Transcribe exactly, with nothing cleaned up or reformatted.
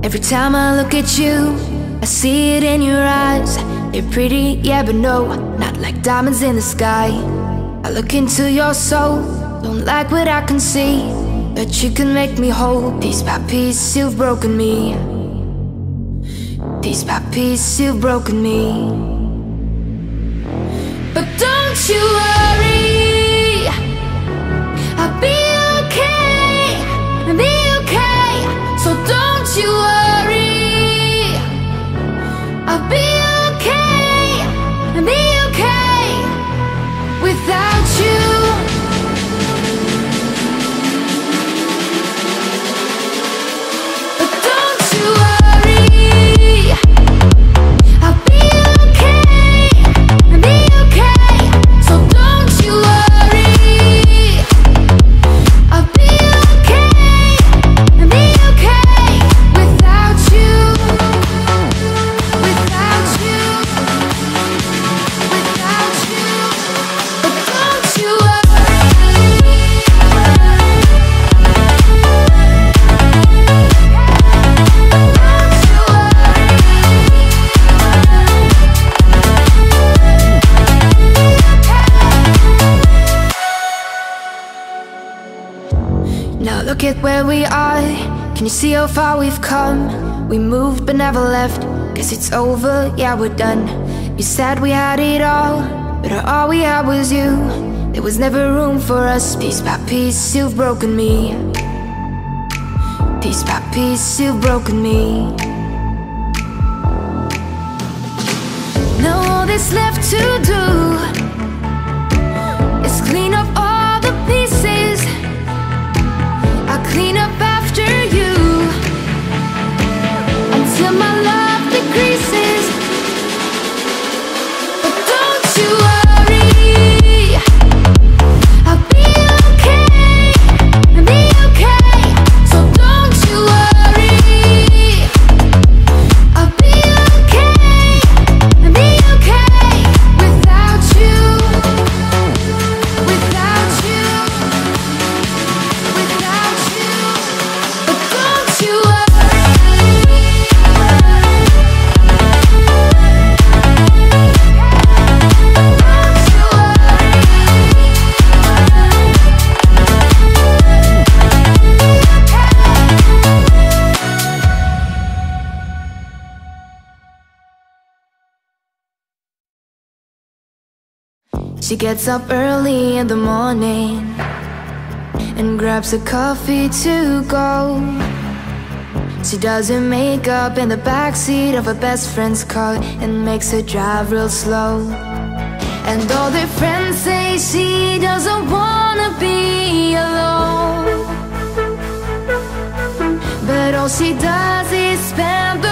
Every time I look at you, I see it in your eyes. They're pretty, yeah, but no, not like diamonds in the sky. I look into your soul, don't like what I can see, but you can make me whole. Piece by piece, you've broken me. Piece by piece, you've broken me. But don't you worry, I'll be okay, I'll be okay. So don't you worry, I'll be okay, I'll be okay without you. But don't you worry, I'll be okay, I'll be okay. So don't you worry, I'll be okay, I'll be okay without you, without you, without you. But don't you worry, now look at where we are. Can you see how far we've come? We moved but never left. Guess it's over, yeah, we're done. You said we had it all, but all we had was you. There was never room for us. Piece by piece, you've broken me. Piece by piece, you've broken me. Now all that's left to do is clean up all the pieces. I'll clean up after you until my love decreases. But don't you worry, I'll be okay, I'll be okay. So don't you worry, I'll be okay, I'll be okay without you, without you, without you. But don't you worry. She gets up early in the morning and grabs a coffee to go. She does her makeup in the backseat of her best friend's car and makes her drive real slow. And all their friends say she doesn't wanna be alone, but all she does is spend